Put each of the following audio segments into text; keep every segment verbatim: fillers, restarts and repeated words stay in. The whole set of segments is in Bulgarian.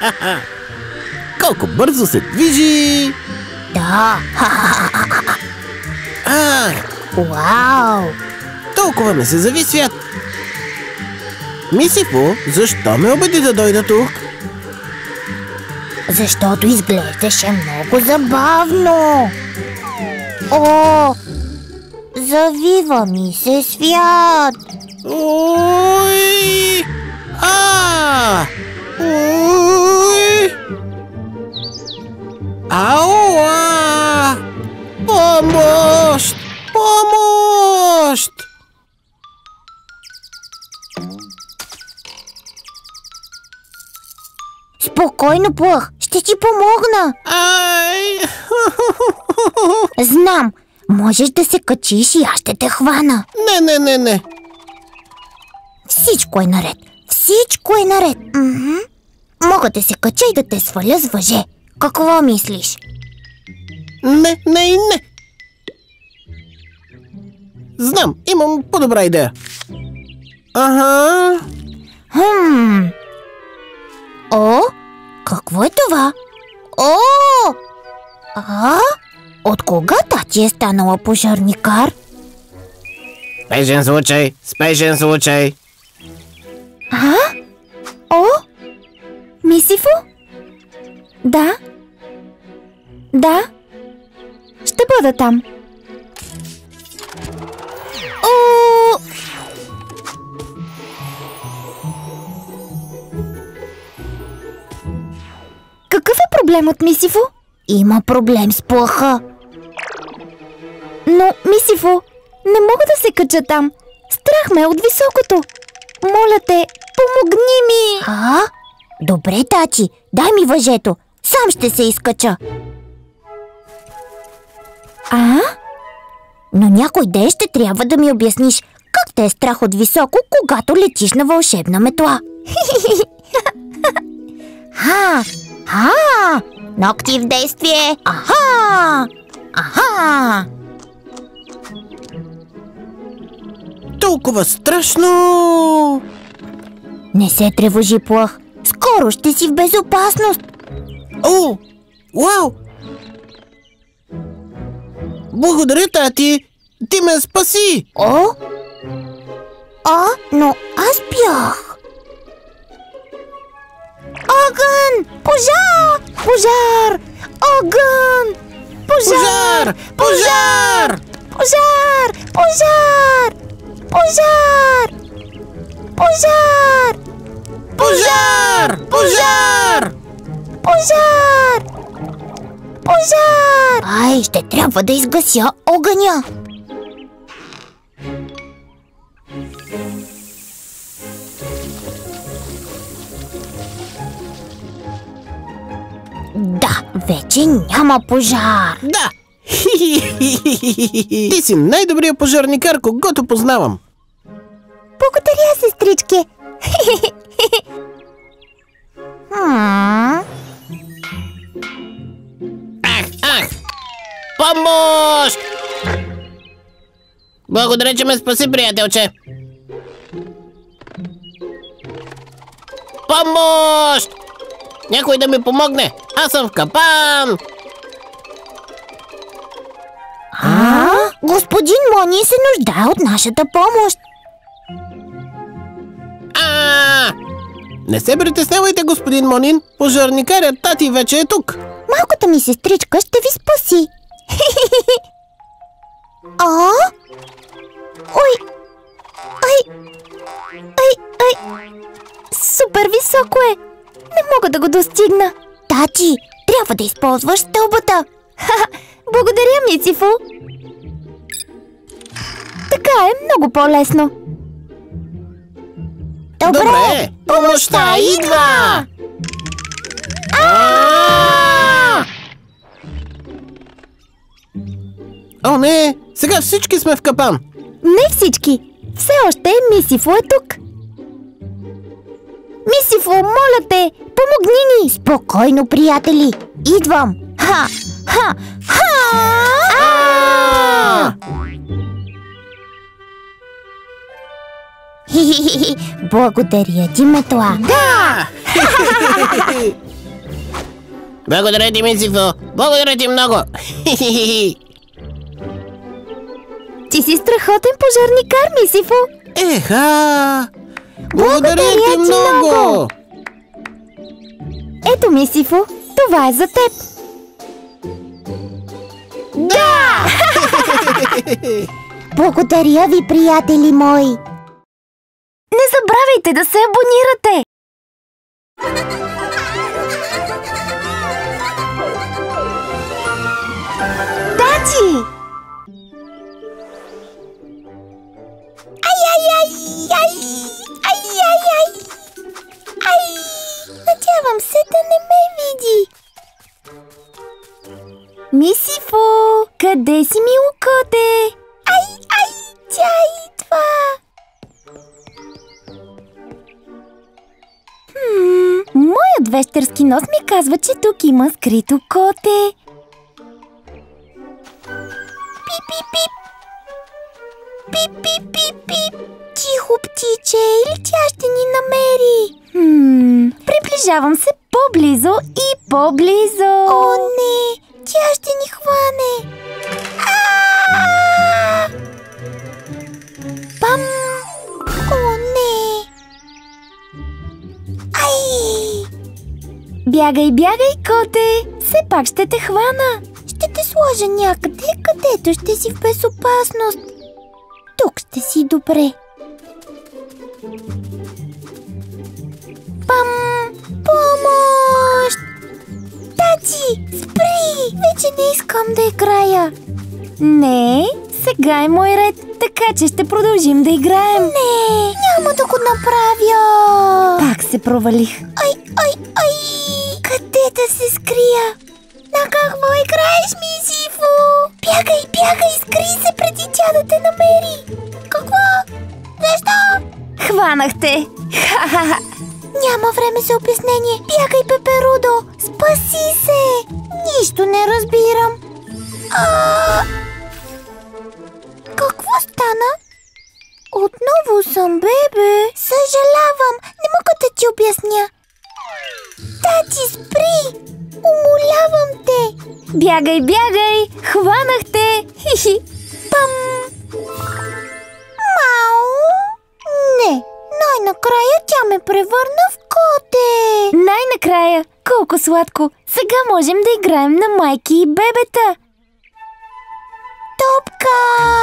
Колко бързо се движи! Да! А, Вау! толкова не се зави свят! Мисифо, защо ме убеди да дойда тук? Защото изглеждаше много забавно. О! Завива ми се свят. Ой! А! Ой! Ауа! Помощ! Помощ! Спокойно, Плъх, ще ти помогна. Ай! Знам, можеш да се качиш и аз ще те хвана. Не, не, не, не. Всичко е наред. Всичко е наред. Мгм. Мога да се кача и да те сваля с въже. Какво мислиш? Не, не и не. Знам, имам по-добра идея. Ага. Хм. О, какво е това? О! А? От кога тати е станала пожарникар? Спешен случай, спешен случай. А? О? Мисифо? Да? Да? Ще бъда там. О! Какъв е проблемът, Мисифо? Има проблем с Плъха. Но, Мисифо, не мога да се кача там. Страх ме от високото. Моля те, помогни ми! А? Добре, тати, дай ми въжето. Сам ще се изкача. А? Но някой ден ще трябва да ми обясниш как те е страх от високо, когато летиш на вълшебна метла. Ха! Ха! Ногти в действие! Аха! Аха! Толкова страшно! Не се тревожи, Плъх. Скоро ще си в безопасност. О! Вау! Благодаря, тати! Ти ме спаси! О? А, но аз бях. Огън! Пожар! Пожар! Огън! Пожар! Пожар! Пожар! Пожар! Пожар! Пожар! Пожар! Пожар! Пожар! Пожар! Пожар! Ай, ще трябва да изгася огъня. Да, вече няма пожар. Да! Ти си най-добрият пожарникар, когото познавам. Благодаря, сестрички. М. Ах, ах! Помощ! Благодаря, че ме спаси, приятелче. Помощ! Някой да ми помогне! Аз съм в капан! А? Господин Мони се нуждае от нашата помощ. А! Не се притеснявайте, господин Монин. Пожарникарят тати вече е тук. Малката ми сестричка ще ви спаси. А? Ой! Ай! Ай! Ай! Супер високо е! Не мога да го достигна. Тати, трябва да използваш стълбата. Благодаря, Мисифо. Така е много по-лесно. Добре, Добре, помощта идва! А! О, не! Сега всички сме в капан. Не всички. Все още Мисифо е тук. Мисифо, моля те, помогни ни! Спокойно, приятели. Идвам. Ха! Ха! Ха! А! Благодаря ти, Метла. Да! Благодаря ти, Мисифо! Благодаря ти много! Ти си страхотен пожарникар, Мисифо! Еха! Благодаря, Благодаря ти ти много! много! Ето, Мисифо, това е за теб! Да! Благодаря ви, приятели мои! Не забравяйте да се абонирате! Тати! Ай-ай-ай-ай! Ай-ай-ай! Ай! Надявам се да не ме види! Мисифо! Къде си, мило коте? Ай, ай! Тя идва! Хм, моят вещерски нос ми казва, че тук има скрито коте. Пип-пип-пип! Пип-пип-пип-пип! Тихо, птиче, или тя ще ни намери? Хм, приближавам се по-близо и по-близо. О, не! Тя ще ни хване! А-а-а! Пам! О, не! Ай! Бягай, бягай, коте! Все пак ще те хвана! Ще те сложа някъде, където ще си в безопасност. Тук ще си добре. Пам! Помощ! Тати, спри! Вече не искам да играя. Не, сега е мой ред, така че ще продължим да играем. Не, няма да го направя. Пак се провалих. Ай, ай, ай! Къде да се скрия? На какво играеш, Мисифо? Бягай, бягай, скри се преди тя да те намери. Какво? Защо? Хванахте. Ха-ха-ха. Няма време за обяснение. Бягай, Пеперудо. Спаси се. Нищо не разбирам. А... Какво стана? Отново съм бебе. Съжалявам. Не мога да ти обясня. Тати, спри! Умолявам те! Бягай, бягай! Хванахте! Хи-хи! Пам! Мау! Не! Най-накрая тя ме превърна в коте! Най-накрая! Колко сладко! Сега можем да играем на майки и бебета! Топка!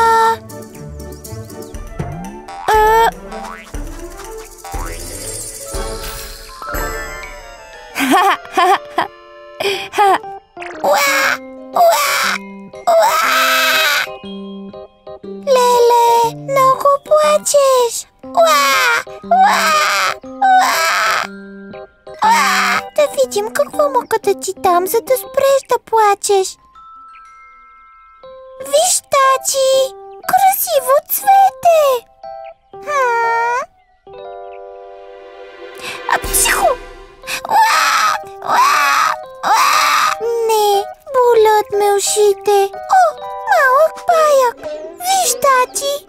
А... Ха-ха-ха! Уа! Уа! Уа! Леле, много плачеш! Уа! Уа! Уа! Уа! Да видим какво мога да ти дам, за да спреш да плачеш. Виж, Тати! Красиво цвете! Хм? А, психо! Уа! Уа! Уа! Не, болят ме ушите. О, малък паяк! Виж, Тати!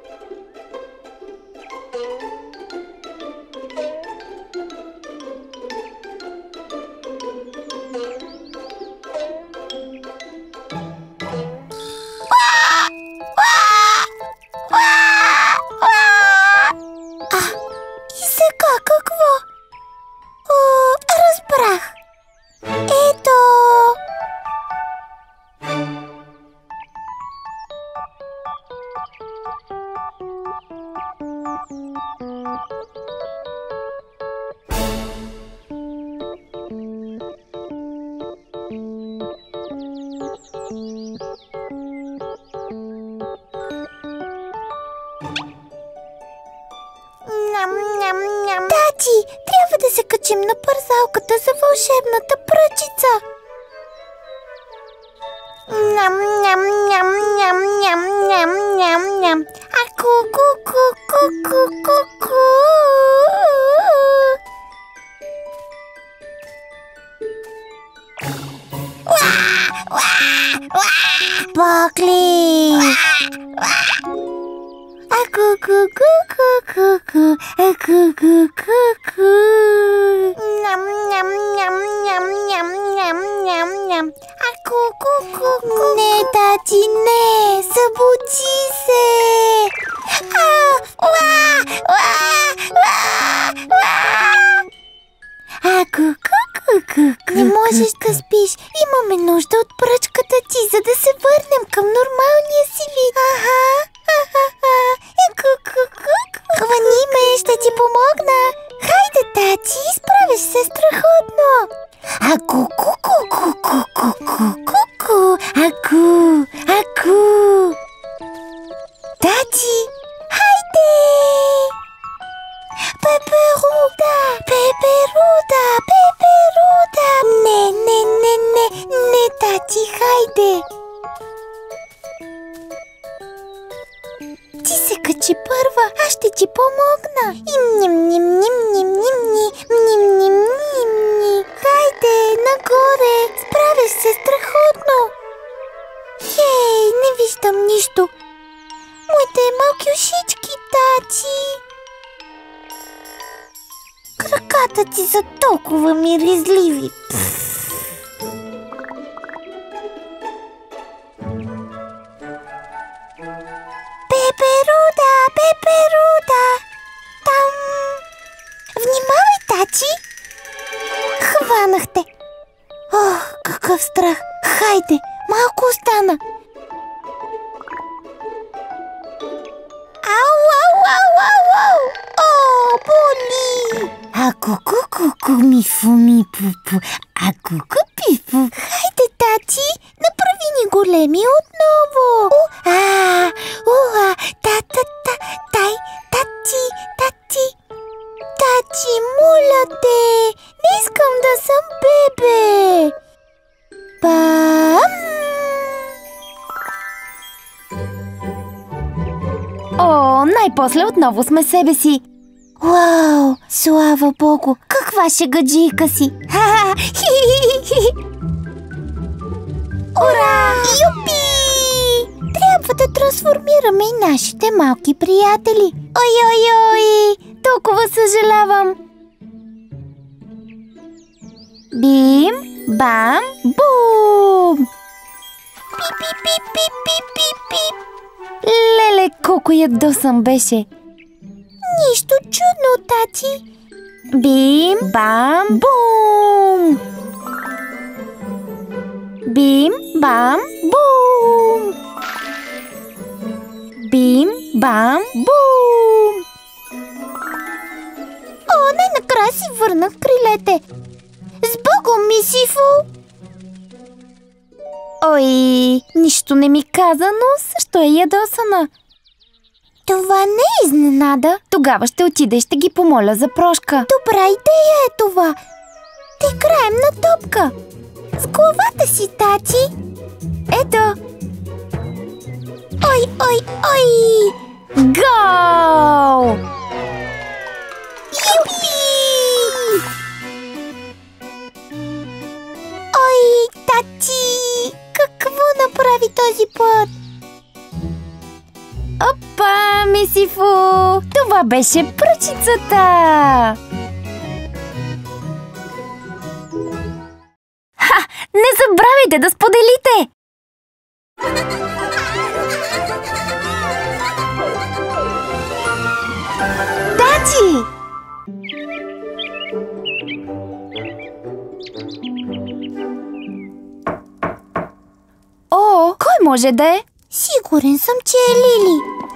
И сега какво? О, разбрах. Ето. Ням-ням-ням. Тати, трябва да се качим на парзалката за вълшебната пръчица. Ням-ням-ням-ням-ням-ням-ням. А ку-ку-ку-ку-ку-ку-ку. Бакли! А Аку-ку-ку-ку-ку-ку. Аку-ку-ку-ку. Ням-ням-ням-ням-ням-ням-ням. Аку-ку-ку-ку. Не, тати, не. Събуди се. Аку-ку-ку-ку-ку. Не можеш да спиш. Имаме нужда от пръчката ти, за да се върнем към нормалния си вид. Ага, ага, аку-ку-ку-ку. Хвани ме, ще ти помогна. Хайде, тати, справиш се страхотно. Аку-ку-ку-ку-ку-ку-ку. Аку, аку. Тати, хайде. Пеперуда, пеперуда, пеперуда. Не, не, не, не, не, тати, хайде. Ти се качи първа, аз ще ти помогна. Им-ним-ним-ним-ним-ним-ним-ним-ним. Хайде, нагоре, справиш се страхотно. Хей, не виждам нищо. Моите малки ушички, тати. Краката ти са толкова миризливи. Пеперуда, пеперуда. Там. Внимавай, тати. Хванахте. Ох, какъв страх. Хайде, малко остана. Ау, ау, ау, ау, ау. О, боли. Аку-ку-ку-ку, ми-фу-ми-пу-пу. Аку-ку-пи-пу. Хайде, тати, направи ни големи отново. У-а, у-а, та-та-та, тай, тати, тати. Тати, моля те, не искам да съм бебе. Бам! О, най-после отново сме себе си. Вау, слава богу, каква шегаджийка си. Ха-ха, хи-хи-хи. Ура! Юпи! Трябва да трансформираме и нашите малки приятели. Ой-ой-ой! Толкова съжалявам. Бим, бам, бум! Пип-пип-пип-пип-пип-пип. Леле, колко ядосан беше. Нищо чудно, тати. Бим, бам, бум! Бим, бам, бум! Бим, бам, бум! О, най-накрая си върнах крилете. С Богом, мисифо! Ой, нищо не ми каза, но също е ядосана. Това не е изненада. Тогава ще отида и ще ги помоля за прошка. Добра идея е това. Да играем на топка. С главата си, тати. Ето. Ой, ой, ой. Гол! Юпи! Ой, тати! Какво направи този път? Опа, мисифу! Това беше пръчицата! Ха! Не забравяйте да споделите! Тати! О, кой може да е? Сигурен съм, че е Лили.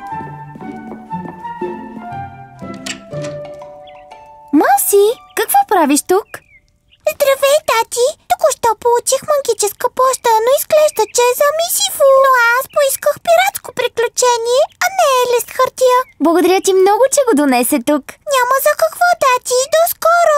Мауси, какво правиш тук? Здравей, тати! Току-що получих магическа поща, но изглежда, че е за мисифу. Но аз поисках пиратско приключение, а не е лист хартия. Благодаря ти много, че го донесе тук. Няма за какво, тати. До скоро!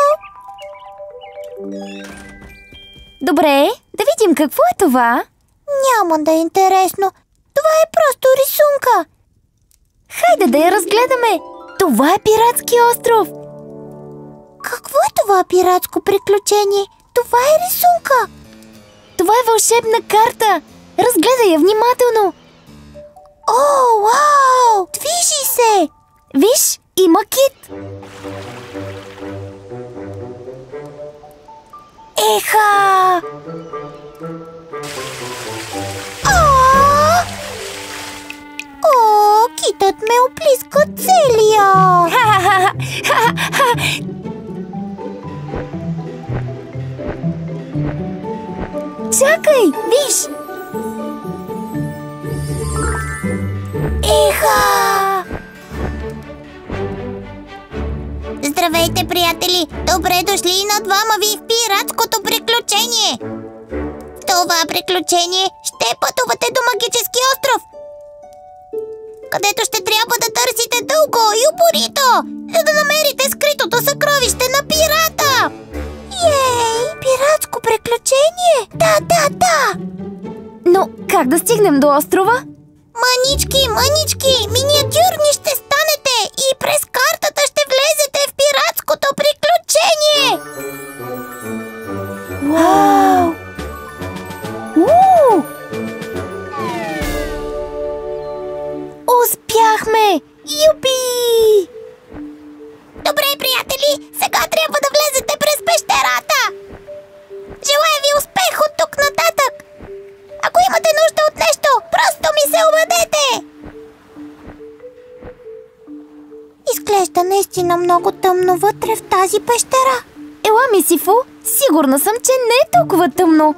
Добре, да видим какво е това. Няма да е интересно. Това е просто рисунка. Хайде да я разгледаме. Това е пиратски остров. Какво е това пиратско приключение? Това е рисунка. Това е вълшебна карта. Разгледай я внимателно. О, вау! Движи се! Виж, има кит! Еха! О, китът ме оплиска целия! Чакай, виж! Еха! Здравейте, приятели! Добре дошли и на двама ви в пиратското приключение! В това приключение ще пътувате до магически остров, където ще трябва да търсите дълго и упорито, за да намерите скритото съкровище на пирата! Ей, пиратско приключение? Да, да, да! Но как да стигнем до острова? Мънички, мънички, миниатюрни ще станете и през картата ще влезете в пиратското приключение! Вау! Уу! Успяхме! Юпи! Добре, приятели, сега трябва да влезете през пещерата! Желая ви успех от тук нататък! Ако имате нужда от нещо, просто ми се обадете! Изглежда наистина много тъмно вътре в тази пещера. Ела, Мисифу, сигурна съм, че не е толкова тъмно.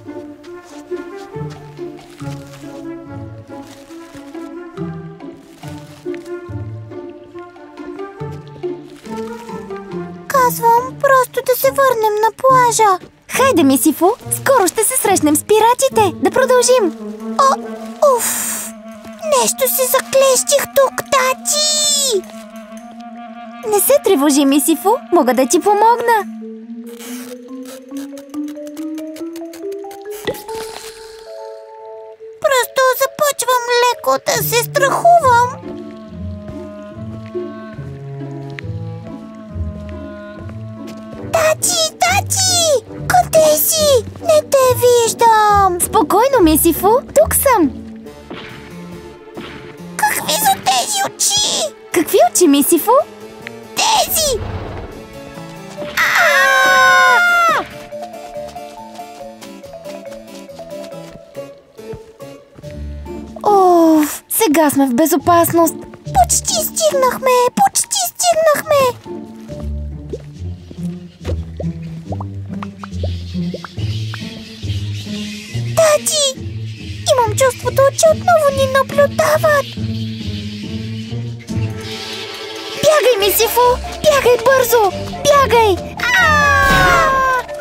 Казвам, просто да се върнем на плажа. Хайде, Мисифу, скоро ще се срещнем с пиратите. Да продължим. О, уф! Нещо се заклещих тук, тати! Не се тревожи, Мисифу, мога да ти помогна. Просто започвам леко да се страхувам. Тати, тати! Къде си? Не те виждам! Спокойно, Мисифу, тук съм. Какви са тези очи? Какви очи, Мисифу? Тези! А-а-а! Оф, сега сме в безопасност. Почти стигнахме, почти стигнахме. Тати! Имам чувството, че отново ни наблюдават. Бягай, Мисифу! Бягай бързо! Бягай! А-а-а!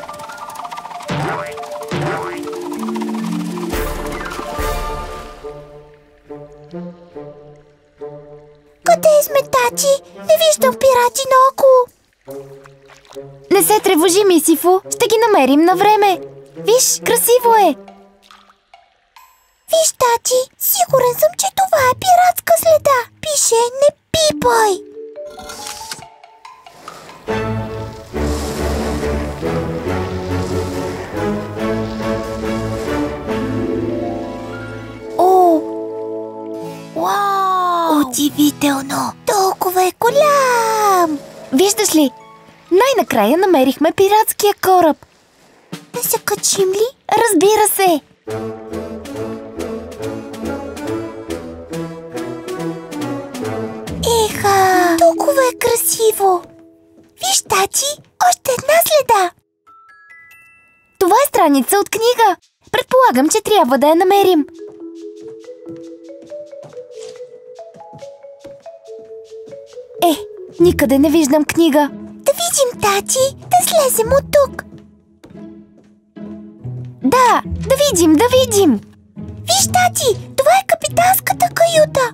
Къде сме, тати? Не виждам пирати наоколо. Не се тревожи, Мисифу. Ще ги намерим на време. Виж, красиво е. Виж, тати, сигурен съм, че това е пиратска следа. Пише "Не пипай". О! Вау! Удивително! Толкова е голям! Виждаш ли? Най-накрая намерихме пиратския кораб. Да се качим ли? Разбира се! Еха! Толкова е красиво! Виж, тати, още една следа! Това е страница от книга. Предполагам, че трябва да я намерим. Е, никъде не виждам книга. Да видим, тати, да слезем от тук. Да, да видим, да видим. Виж, тати, това е капитанската каюта.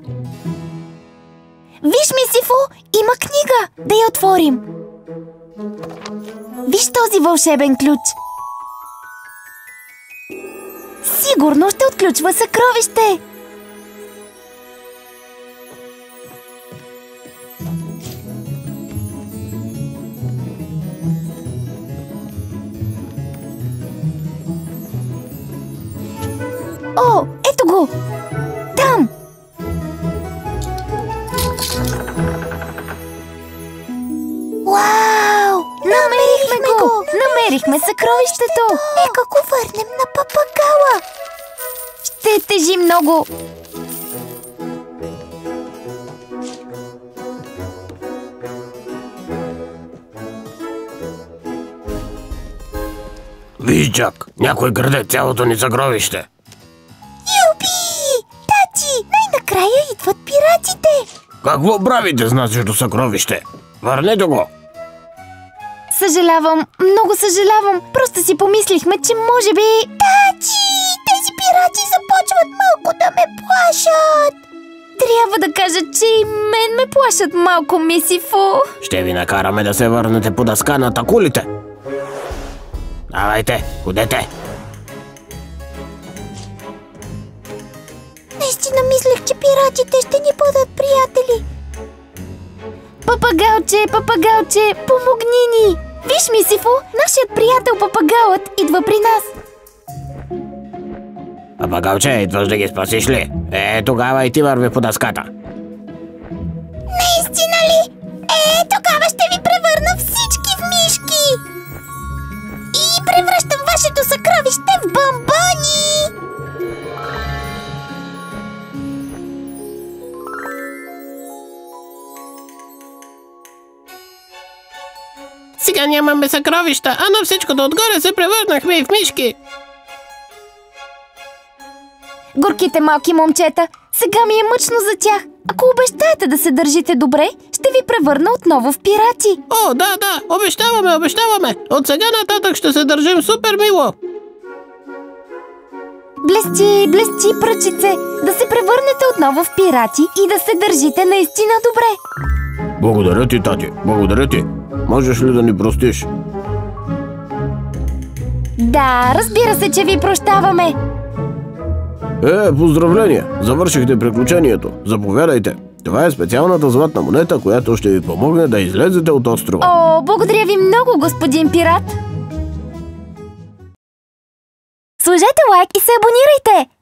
Виж, Мисифу, има книга. Да я отворим. Виж този вълшебен ключ. Сигурно ще отключва съкровище. О, ето го! Там! го! Намерихме съкровището! Нека го върнем на папагала! Ще тежи много! Виж, Джак, някой краде цялото ни съкровище. Юби! Тати, най-накрая идват пиратите! Какво правите с нашето съкровище? Върнете го! Съжалявам, много съжалявам. Просто си помислихме, че може би... Тати! Тези пирати започват малко да ме плашат! Трябва да кажа, че и мен ме плашат малко, Мисифу. Ще ви накараме да се върнете по дъска на такулите. Давайте, ходете! Наистина мислех, че пиратите ще ни бъдат приятели. Папагалче, папагалче, помогни ни! Виж, Мисифу, нашият приятел папагалът идва при нас. Папагалче, идваш да ги спасиш ли? Е, тогава и ти върви по дъската. Наистина ли? Е, тогава ще ви превърна всички в мишки. И превръщам вашето съкровище в бомбони! Сега нямаме съкровища, а на всичкото отгоре се превърнахме и в мишки. Горките малки момчета, сега ми е мъчно за тях. Ако обещаете да се държите добре, ще ви превърна отново в пирати. О, да, да, обещаваме, обещаваме. От сега нататък ще се държим супер мило. Блести, блести, пръчице, да се превърнете отново в пирати и да се държите наистина добре. Благодаря ти, тати, благодаря ти. Можеш ли да ни простиш? Да, разбира се, че ви прощаваме. Е, поздравления! Завършихте приключението. Заповядайте. Това е специалната златна монета, която ще ви помогне да излезете от острова. О, благодаря ви много, господин пират! Сложете лайк и се абонирайте!